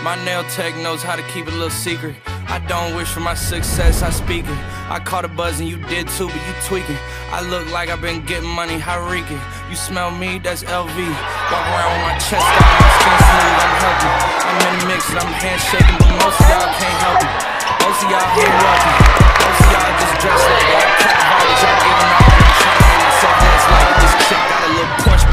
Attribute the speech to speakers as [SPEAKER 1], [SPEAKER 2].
[SPEAKER 1] My nail tech knows how to keep it a little secret. I don't wish for my success, I speak it. I caught a buzz and you did too, but you tweaking. I look like I've been getting money, how reeking. You smell me, that's LV. Walk around with my chest out, my skin smooth, I'm healthy. I'm in the mix and I'm handshaking, but most of y'all can't help it. Most of y'all ain't wealthy. Most of y'all just dress like it. I cut the vibe that y'all giving out. I'm trying to make myself less like it. This chick got a little Porsche